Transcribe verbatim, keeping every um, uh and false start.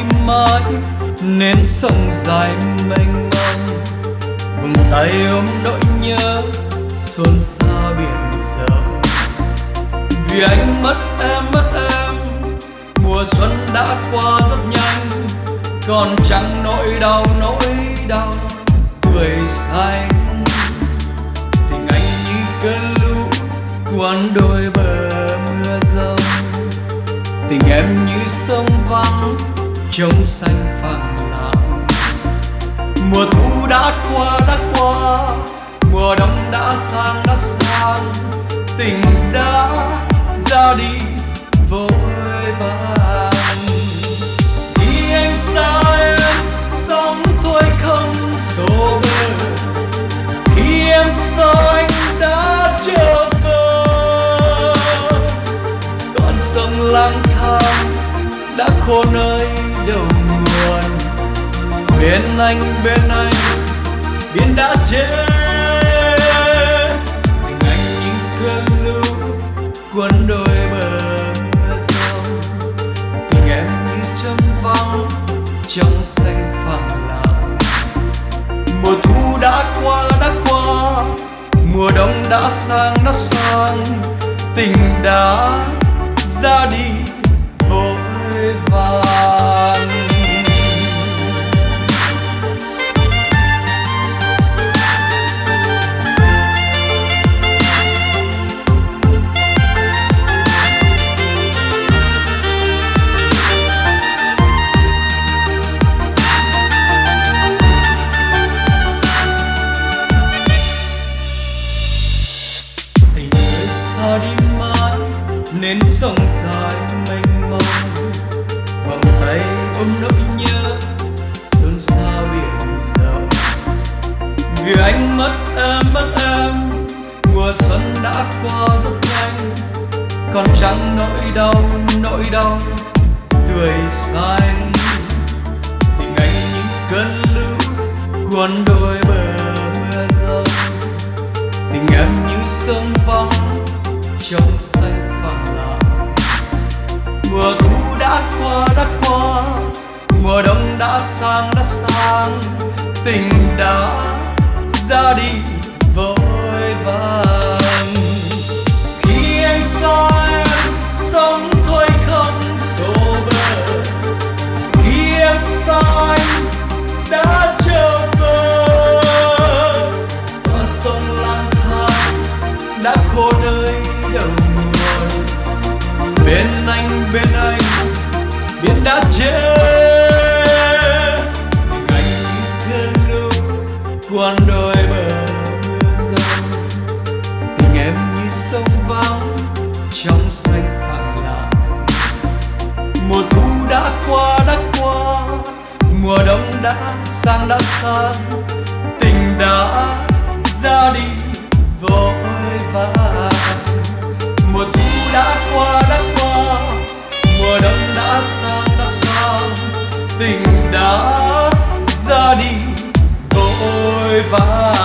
đi mãi nên sông dài mênh mông, vòng tay ôm nỗi nhớ xôn xao biển rộng. Vì anh mất em mất em, mùa xuân đã qua rất nhanh, còn chẳng nỗi đau nỗi đau tuổi xanh. Tình anh như cơn lũ cuốn đôi bờ mưa rông, tình em như sông vắng trông xanh phẳng lặng. Mùa thu đã qua đã qua, mùa đông đã sang đã sang, tình đã ra đi vội vàng. Khi anh xa em sống thôi không số bờ, khi em xa anh đã trở về, con sông lang thang đã khô nơi đầu nguồn. Bên anh bên anh biển đã chết, tình anh như cơn lũ cuốn đôi bờ mưa rông, tình em như chấm vắng trong xanh phẳng lặng. Mùa thu đã qua đã qua, mùa đông đã sang đã sang, tình đã ra đi vội vàng. Đi mãi nên sông dài mênh mông, vòng tay ôm nỗi nhớ xôn xao biển rộng. Vì anh mất em mất em, mùa xuân đã qua rất nhanh, còn chẳng nỗi đau nỗi đau tuổi xanh. Tình anh như cơn lũ cuốn đôi bờ mưa rông, tình em như sông vắng trong xanh phẳng lặng. Mùa thu đã qua đã qua, mùa đông đã sang đã sang, tình đã ra đi vội vàng. Khi anh xa em sống thôi không số bờ, khi em xa anh đã trở về, con sông lang thang đã khô nơi đầu nguồn. Bên anh bên anh biển đã chết, tình anh như cơn lũ cuốn đôi bờ mưa rông, tình em như sông vắng trong xanh phẳng lặng. Mùa thu đã qua đã qua, mùa đông đã sang đã sang, tình đã ra đi vội vàng. Mùa thu đã qua đã qua, mùa đông đã sang đã sang, tình đã ra đi vội vàng.